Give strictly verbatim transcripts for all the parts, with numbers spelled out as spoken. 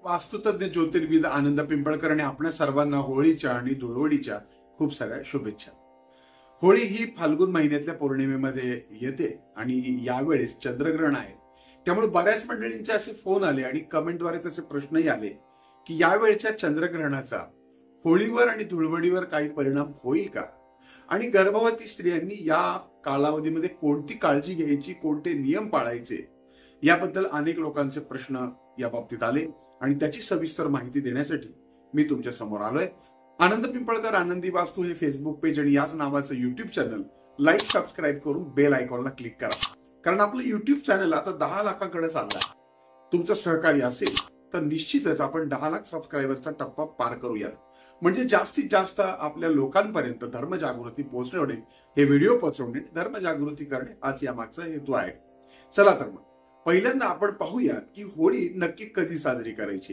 वास्तुतज्ञ ज्योतिर्विद आनंद पिंपळकर आणि आपल्या सर्वांना होळीच्या आणि धुळवडीच्या खूप साऱ्या शुभेच्छा। होळी ही फाल्गुन महिन्यातल्या पौर्णिमेमध्ये येते आणि यावेळेस चंद्रग्रहण आहे, त्यामुळे बऱ्याच मंडळींचे असे फोन आले आणि कमेंटद्वारे तसे प्रश्नही आले की यावेळच्या चंद्रग्रहणाचा होळीवर आणि धुळवडीवर काही परिणाम होईल का, आणि गर्भवती स्त्रियांनी या कालावधीमध्ये कोणती काळजी घ्यायची, कोणते नियम पाळायचे, याबद्दल अनेक लोकांचे प्रश्न या बाबतीत आले आणि त्याची सविस्तर माहिती देण्यासाठी मी तुमच्या समोर आलोय। आनंद पिंपळकर आनंदी वास्तू हे फेसबुक पेज आणि याच नावाचं युट्यूब चॅनल लाईक सबस्क्राईब करून बेल आयकॉनला क्लिक करा, कारण आपलं युट्यूब चॅनल आता दहा लाखांकडे चाललंय। तुमचं सहकार्य असेल तर निश्चितच आपण दहा लाख सबस्क्रायबरचा टप्पा पार करूया, म्हणजे जास्तीत जास्त आपल्या लोकांपर्यंत धर्मजागृती पोहोचवणे, हे व्हिडिओ पोहोचवणे, धर्मजागृती करणे हाच यामागचा हेतू आहे। चला तर मग पहिल्यांदा आपण पाहूयात की होळी नक्की कधी साजरी करायची।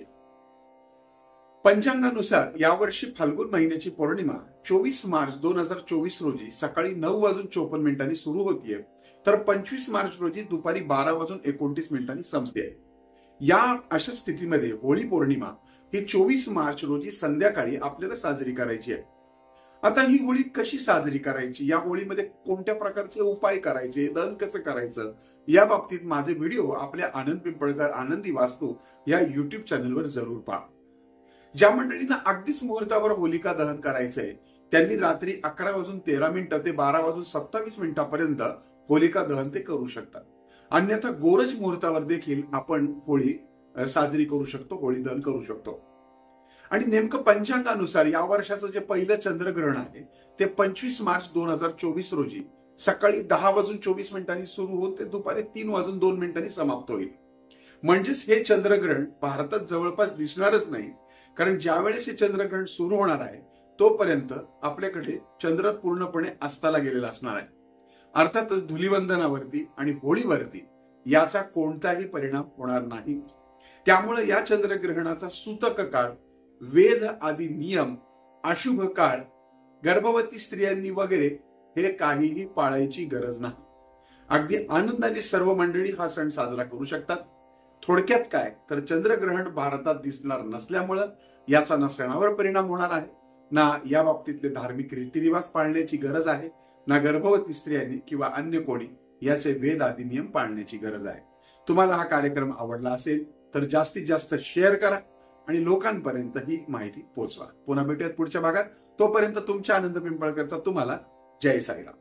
पंचांगानुसार यावर्षी फाल्गुन महिन्याची पौर्णिमा चोवीस मार्च दोन हजार चोवीस रोजी सकाळी नऊ वाजून चोपन्न मिनिटांनी सुरू होतीये, तर पंचवीस मार्च रोजी दुपारी बारा वाजून एकोणतीस मिनिटांनी संपते। या अशा स्थितीमध्ये होळी पौर्णिमा ही चोवीस मार्च रोजी संध्याकाळी आपल्याला साजरी करायची आहे। आता ही होळी कशी साजरी करायची, या होळीमध्ये कोणत्या प्रकारचे उपाय करायचे, दहन कसं करायचं, या बाबतीत माझे व्हिडिओ आपल्या आनंद पिंपळकर आनंदी वास्तू या युट्यूब चॅनलवर जरूर पहा। ज्या मंडळींना अगदीच मुहूर्तावर होलिका दहन करायचंय त्यांनी रात्री अकरा वाजून तेरा मिनिटं ते बारा वाजून सत्तावीस मिनिटांपर्यंत होलिका दहन ते करू शकतात। अन्यथा गोरज मुहूर्तावर देखील आपण होळी साजरी करू शकतो, होळी दहन करू शकतो। आणि नेमकं पंचांगानुसार या वर्षाचं जे पहिलं चंद्रग्रहण आहे ते पंचवीस मार्च दोन हजार चोवीस रोजी सकाळी दहा वाजून चोवीस मिनिटांनी सुरू होऊन ते दुपारी तीन वाजून दोन मिनिटांनी समाप्त होईल। म्हणजेच हे चंद्रग्रहण भारतात जवळपास दिसणारच नाही, कारण ज्यावेळेस हे चंद्रग्रहण सुरू होणार आहे तोपर्यंत आपल्याकडे चंद्र पूर्णपणे अस्ताला गेलेला असणार आहे। अर्थातच धुलीवंदनावरती आणि होळीवरती याचा कोणताही परिणाम होणार नाही। त्यामुळे या चंद्रग्रहणाचा सूतक काळ, वेद आदी नियम, अशुभ काळ, गर्भवती स्त्रियांनी वगैरे हे काहीही पाळायची गरज नाही। अगदी आनंदाने सर्व मंडळी हा सण साजरा करू शकतात। थोडक्यात काय तर चंद्रग्रहण भारतात दिसणार नसल्यामुळे याचा ना सणावर परिणाम होणार आहे, ना या बाबतीतले धार्मिक रीतिरिवाज पाळण्याची गरज आहे, ना गर्भवती स्त्रियांनी किंवा अन्य कोणी याचे वेद आदी नियम पाळण्याची गरज आहे। तुम्हाला हा कार्यक्रम आवडला असेल तर जास्तीत जास्त शेअर करा आणि लोकांपर्यंत ही माहिती पोहोचवा। पुन्हा भेटूयात पुढच्या भागात, तोपर्यंत तुमच्या आनंद पिंपळकरचा तुम्हाला जय साईराम।